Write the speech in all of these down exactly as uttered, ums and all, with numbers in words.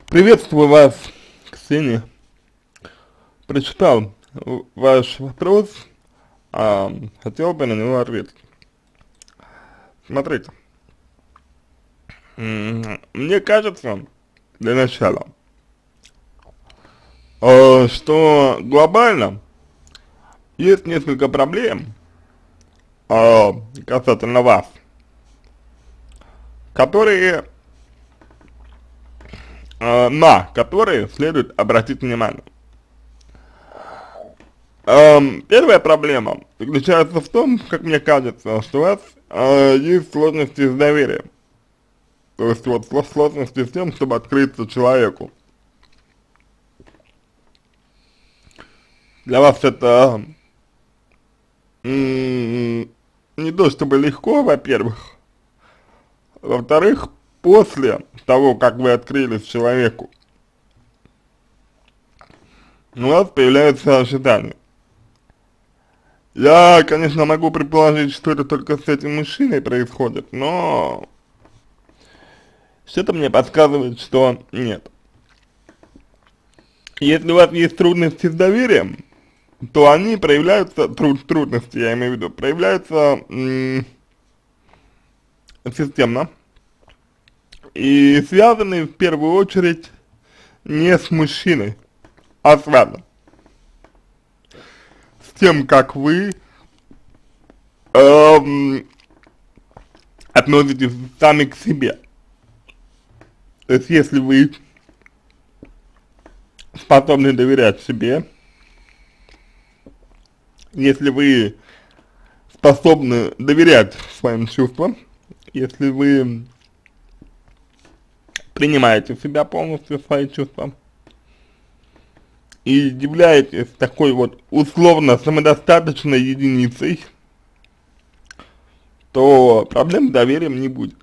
Приветствую вас, Ксения. Прочитал ваш вопрос, а, хотел бы на него ответить. Смотрите, мне кажется, для начала, э, что глобально есть несколько проблем э, касательно вас, которые, э, на которые следует обратить внимание. Эм, первая проблема заключается в том, как мне кажется, что у вас э, есть сложности с доверием. То есть вот сложности с тем, чтобы открыться человеку. Для вас это м, не то чтобы легко, во-первых. Во-вторых, после того, как вы открылись человеку, у вас появляются ожидания. Я, конечно, могу предположить, что это только с этим мужчиной происходит, но что-то мне подсказывает, что нет. Если у вас есть трудности с доверием, то они проявляются, труд, трудности, я имею в виду, проявляются системно и связаны в первую очередь не с мужчиной, а с вами. С тем, как вы эм, относитесь сами к себе. То есть, если вы способны доверять себе, если вы способны доверять своим чувствам, если вы принимаете в себя полностью свои чувства и являетесь такой вот условно самодостаточной единицей, то проблем с доверием не будет.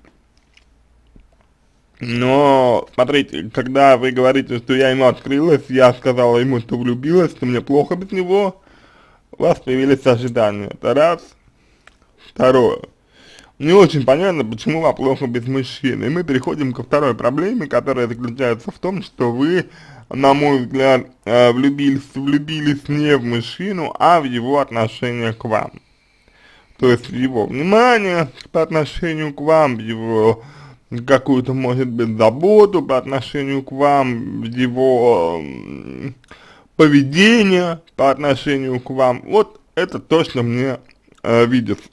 Но, смотрите, когда вы говорите, что я ему открылась, я сказала ему, что влюбилась, что мне плохо без него, у вас появились ожидания, это раз. Второе. Не очень понятно, почему вам плохо без мужчины. И мы переходим ко второй проблеме, которая заключается в том, что вы, на мой взгляд, влюбились, влюбились не в мужчину, а в его отношение к вам. То есть в его внимание по отношению к вам, в его какую-то, может быть, заботу по отношению к вам, в его э, поведение по отношению к вам. Вот это то, что мне э, видится.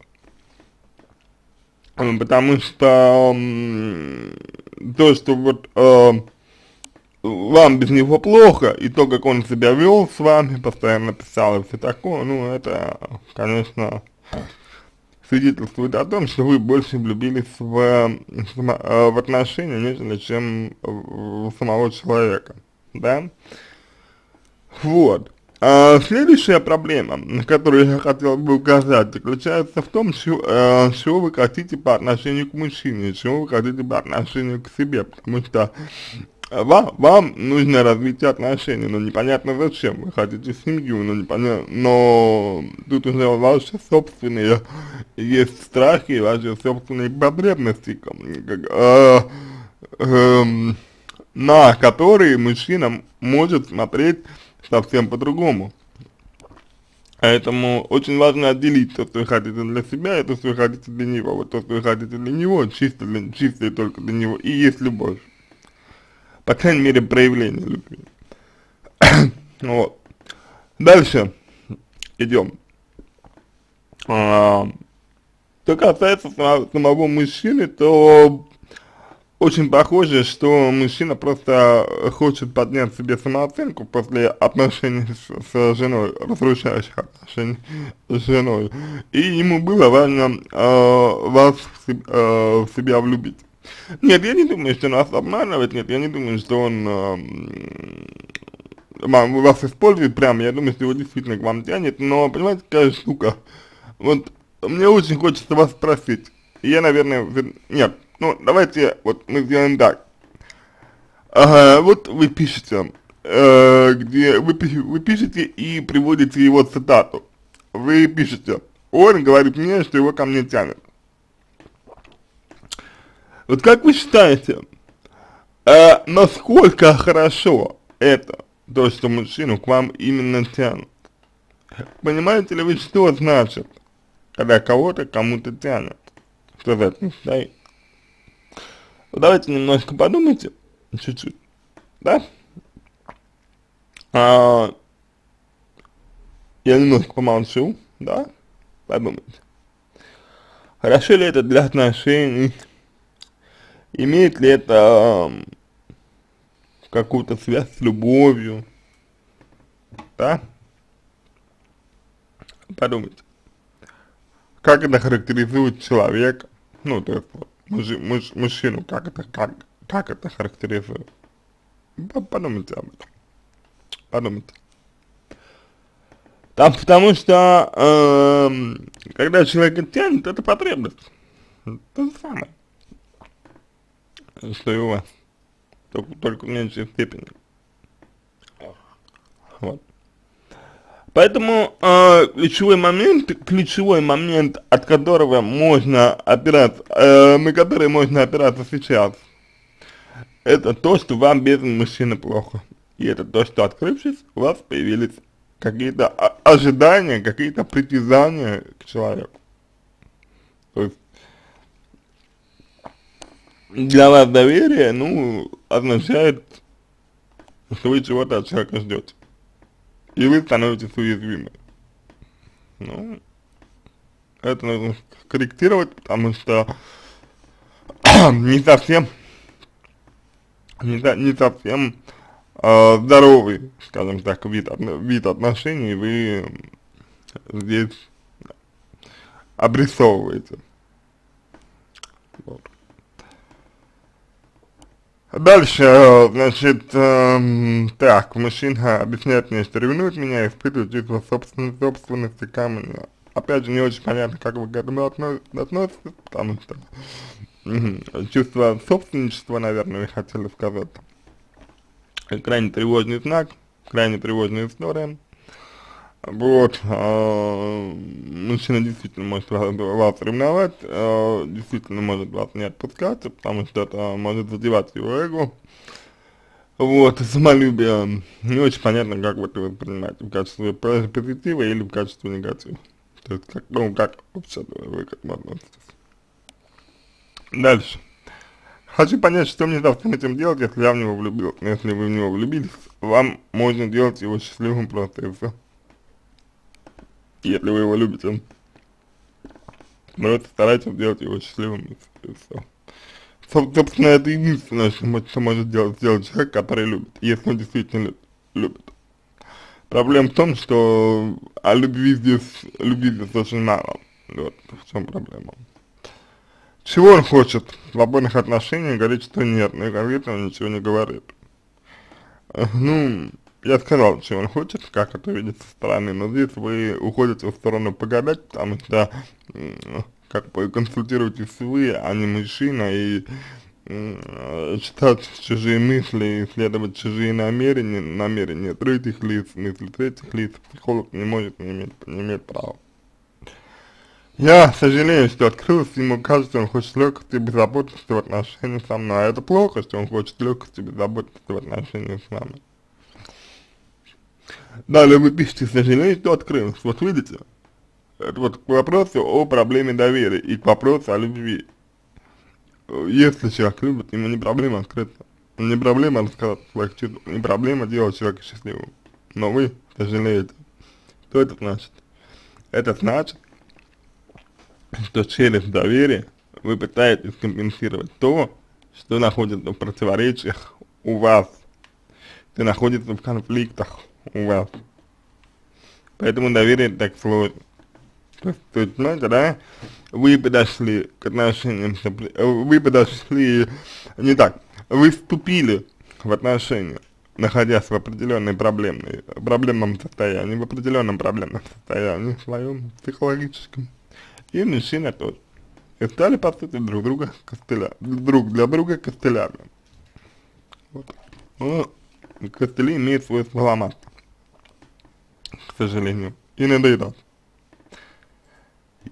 Потому что э, то, что вот э, вам без него плохо, и то, как он себя вел с вами, постоянно писал и все такое, ну, это, конечно, свидетельствует о том, что вы больше влюбились в, в отношения, нежели чем в самого человека, да? Вот. А следующая проблема, на которую я хотел бы указать, заключается в том, что, э, чего вы хотите по отношению к мужчине, чего вы хотите по отношению к себе, потому что вам, вам нужно развитие отношений, но непонятно зачем, вы хотите семью, но непонятно, но тут уже ваши собственные есть страхи, ваши собственные потребности, как, э, э, на которые мужчина может смотреть совсем по-другому. Поэтому очень важно отделить то, что вы хотите для себя, и то, что вы хотите для него. Вот то, что вы хотите для него, чисто, для, чисто и только для него, и есть любовь. По крайней мере, проявление любви. Вот. Дальше идем. А, что касается самого, самого мужчины, то очень похоже, что мужчина просто хочет поднять себе самооценку после отношений с, с женой, разрушающих отношений с женой. И ему было важно э, вас в, себе, э, в себя влюбить. Нет, я не думаю, что нас обманывает, нет, я не думаю, что он э, вас использует прямо, я думаю, что его действительно к вам тянет, но, понимаете, какая штука, вот мне очень хочется вас спросить, и я, наверное, нет, ну, давайте, вот мы сделаем так, ага, вот вы пишете, э, где вы, вы пишете и приводите его цитату, вы пишете, он говорит мне, что его ко мне тянет. Вот как вы считаете, А насколько хорошо это, то, что мужчину к вам именно тянут? Понимаете ли вы, что значит, когда кого-то кому-то тянет? Что за этим стоит? Давайте немножко подумайте, чуть-чуть, да? А, я немножко помолчу, да? Подумайте. Хорошо ли это для отношений? Имеет ли это м, какую-то связь с любовью? Да? Подумайте. Как это характеризует человека? Ну, то есть, вот, мужи, муж, мужчину, как это, как, как это характеризует? Подумайте об этом. Подумайте. Там, потому что, эм, когда человека тянет, это потребность. То же самое, что и у вас. Только, только в меньшей степени. Вот. Поэтому э, ключевой момент, ключевой момент, от которого можно опираться, э, на который можно опираться сейчас, это то, что вам без мужчины плохо. И это то, что, открывшись, у вас появились какие-то ожидания, какие-то притязания к человеку. То есть для вас доверие, ну, означает, что вы чего-то от человека ждете. И вы становитесь уязвимы. Ну, это нужно корректировать, потому что не совсем, не, не совсем э, здоровый, скажем так, вид, вид отношений вы здесь обрисовываете. Вот. Дальше, э, значит, э, так, мужчина объясняет мне, что ревнует меня, испытывает чувство собственности, собственности ко мне. Опять же, не очень понятно, как вы к этому относитесь, потому что э, чувство собственничества, наверное, вы хотели сказать. Крайне тревожный знак, крайне тревожная история. Вот, э, мужчина действительно может вас, вас ревновать, э, действительно может вас не отпускать, потому что это может задевать его эго. Вот, самолюбие. Не очень понятно, как вы это воспринимаете, в качестве позитива или в качестве негатива. То есть, как, ну, как вообще вы к этому относитесь. Дальше. Хочу понять, что мне завтра с этим делать, если я в него влюбился. Если вы в него влюбились, вам можно делать его счастливым просто и все. Если вы его любите, просто старайтесь сделать его счастливым и, и все. Собственно, это единственное, что, что может делать, сделать человек, который любит, если он действительно любит. Проблема в том, что о любви здесь, любви здесь очень мало. Вот в чем проблема. Чего он хочет в свободных отношениях, говорит, что нет, но конкретно он ничего не говорит. Ну, я сказал, что он хочет, как это видит со стороны, но здесь вы уходите в сторону погадать, потому что, как бы, консультируетесь вы, а не мужчина, и э, читать чужие мысли, исследовать чужие намерения, намерения третьих лиц, мысли третьих лиц, психолог не может, не имеет, не имеет права. Я сожалею, что открылся, ему кажется, он хочет легкости и беззаботности в отношениях со мной, а это плохо, что он хочет легкости и беззаботности в отношениях с вами. Далее вы пишете, сожалею, что открылся. Вот видите, это вот к вопросу о проблеме доверия и к вопросу о любви. Если человек любит, ему не проблема открыться, не проблема рассказать о своих чувствах, не проблема делать человека счастливым. Но вы сожалеете. Что это значит? Это значит, что через доверие вы пытаетесь компенсировать то, что находится в противоречиях у вас, что находится в конфликтах у вас. Поэтому доверие так сложно. То есть, то есть, знаете, да, вы подошли к отношениям, вы подошли, не так, вы вступили в отношения, находясь в определенной проблемной, проблемном состоянии, в определенном проблемном состоянии своем психологическом, и мужчина тоже. И стали, по сути, друг друга костыля, друг для друга костылями. Вот. Но костыли имеют свойство ломаться, к сожалению, и надоедать.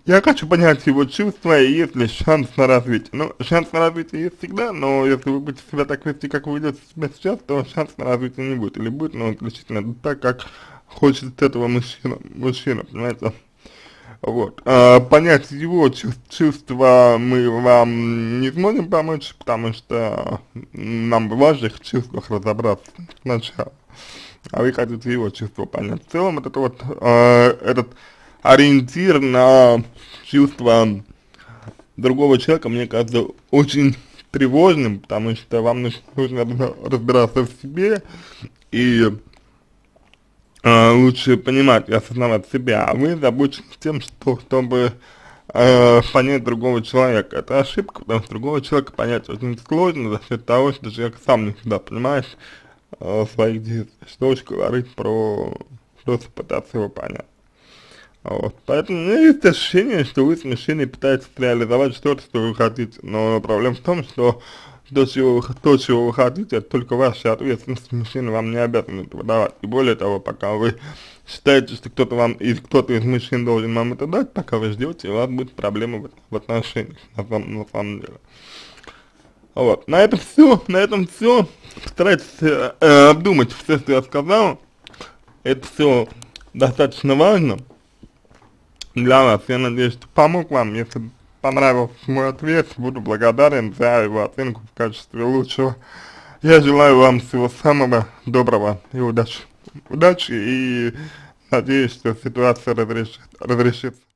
Я хочу понять его чувства и есть ли шанс на развитие. Ну, шанс на развитие есть всегда, но если вы будете себя так вести, как вы ведете себя сейчас, то шанс на развитие не будет. Или будет, но исключительно так, как хочет этого мужчина, мужчина, понимаете? Вот. А, понять его чувств, чувства мы вам не сможем помочь, потому что нам в ваших чувствах разобраться сначала. А вы хотите его чувства понять. В целом, вот это вот, э, этот ориентир на чувства другого человека, мне кажется, очень тревожным, потому что вам нужно, нужно разбираться в себе и э, лучше понимать и осознавать себя, а вы заботитесь тем, что, чтобы э, понять другого человека. Это ошибка, потому что другого человека понять очень сложно за счет того, что человек сам не всегда понимает э, своих действий, что уж говорить про просто пытаться его понять. Вот. Поэтому у меня есть ощущение, что вы с мужчиной пытаетесь реализовать что-то, что вы хотите, но проблема в том, что то, чего вы, то, чего вы хотите, это только ваша ответственность, мужчина вам не обязан этого давать. И более того, пока вы считаете, что кто-то вам, и кто-то из мужчин должен вам это дать, пока вы ждете, у вас будет проблема в, в отношениях, на самом, на самом деле. Вот, на этом все, на этом все. Постарайтесь э, э, обдумать все, что я сказал. Это все достаточно важно для вас. Я надеюсь, что помог вам. Если понравился мой ответ, буду благодарен за его оценку в качестве лучшего. Я желаю вам всего самого доброго и удачи. Удачи и надеюсь, что ситуация разрешит, разрешится.